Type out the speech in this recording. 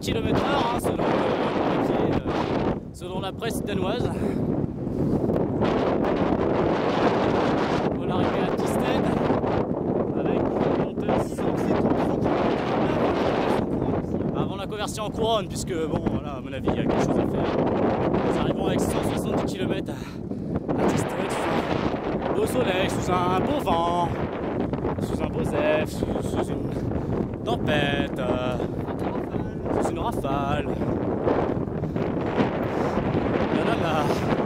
km/h, hein, selon la presse danoise. On est arrivé à Thisted avec une monteuse avant la conversion en couronne, puisque bon voilà, à mon avis il y a quelque chose à faire. Nous arrivons avec 170 km à Thisted sous un beau soleil, sous un bon vent, sous un beau zèbre, sous une tempête, sous une rafale. Là, là, là.